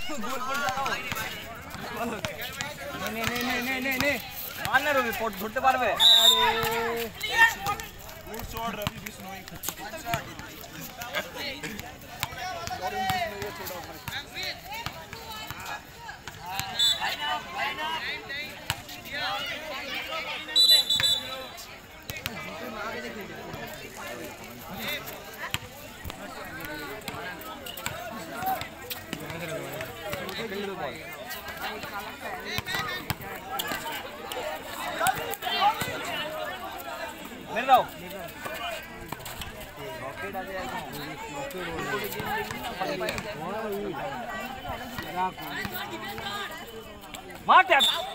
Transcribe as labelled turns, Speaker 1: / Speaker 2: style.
Speaker 1: नहीं मानना रवि पोट धरते पारबे अरे गुड शॉट रवि बिश्नोई मेरे रहो रॉकेट आ जाएगा मार